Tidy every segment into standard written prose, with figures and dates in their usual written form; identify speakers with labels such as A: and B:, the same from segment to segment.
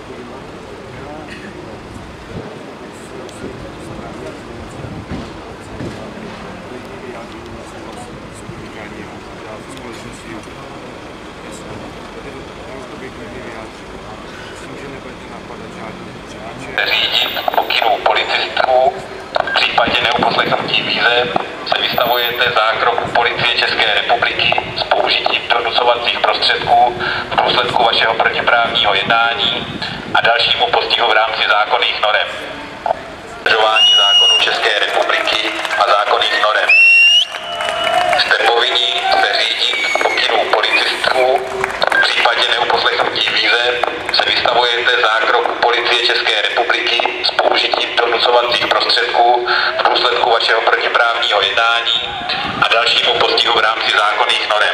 A: Řídit pokynů policistů, v případě neuposlechnutí výzev se vystavujete zákroku Policie České republiky s použitím donucovacích prostředků v důsledku vašeho protiprávního jednání a dalšímu postihu v rámci zákonných norem. Dodržování zákonů České republiky a zákonných norem. Jste povinni se řídit pokynů policistů, v případě neuposlechnutí výzev se vystavujete zákroku Policie České republiky s použitím donucovacích prostředků v důsledku vašeho protiprávního jednání a dalšímu postihu v rámci zákonných norem.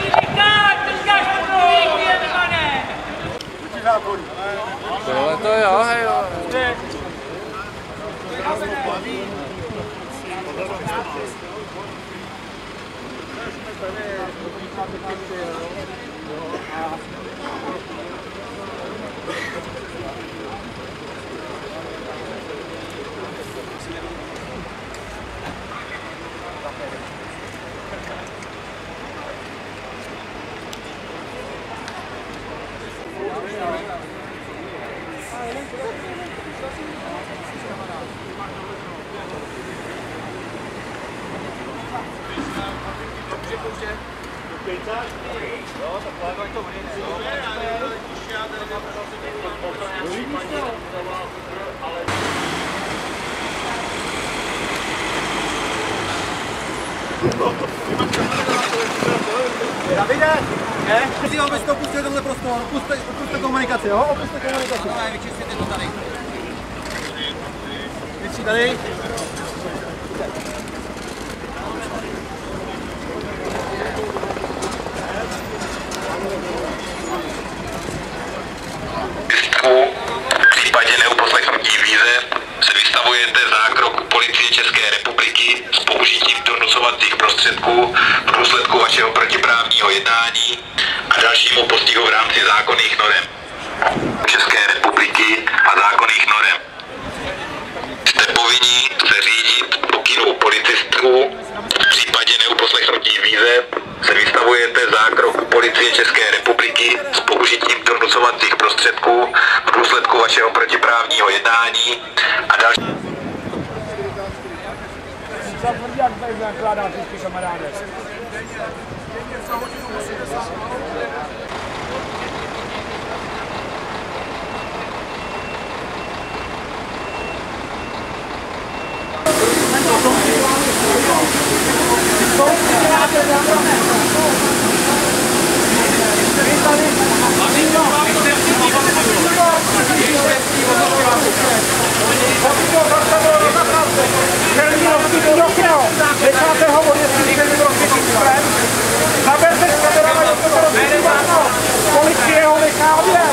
B: Tohle to jo, hej jo.
C: Davide, ne? Si abyste opustili tenhle prostor, opuste komunikaci, jo? Opuste komunikaci. Ne, vyčistěte to tady. Vyčí tady.
A: V případě neuposlechnutí výzev se vystavujete zákroku Policie České republiky s použitím donucovacích prostředků v důsledku vašeho protiprávního jednání a dalšímu postihu v rámci zákonných norem České republiky a zákonných norem. Jste povinni se řídit pokynů policistů, v případě neuposlechnutí výzev se vystavujete zákroku Policie České republiky s použitím donucovacích prostředků v důsledku vašeho protiprávního jednání a další.
C: Necháte ho odjezdit, že zaberte s kamerama, že to rozhodívá. Policie ho nechá odjet.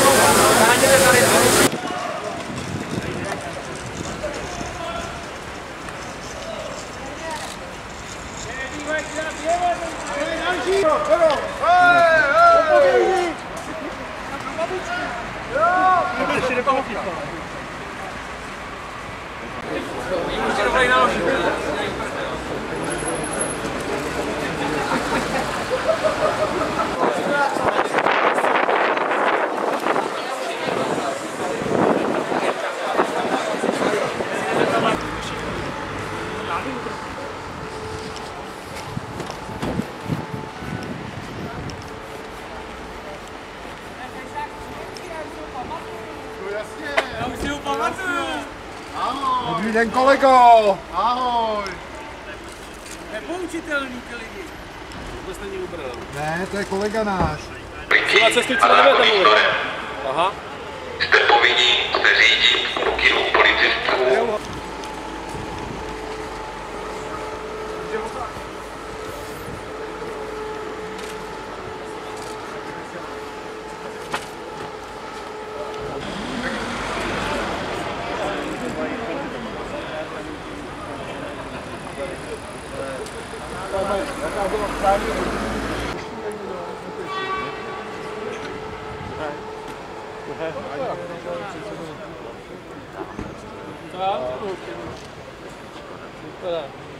C: Dobrý den, kolego! Ahoj!
B: Nepoučitelný ty lidi. Vůbec není ubral.
C: Ne, to je kolega náš.
A: Na cestu
B: Aha.
A: Jste povinni se řídit pokynů policistů.
C: Co? Super.